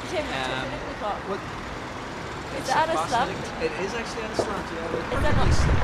Tim, check the clock. What? Is it at a slant? It is actually at a slant, yeah. Is that not?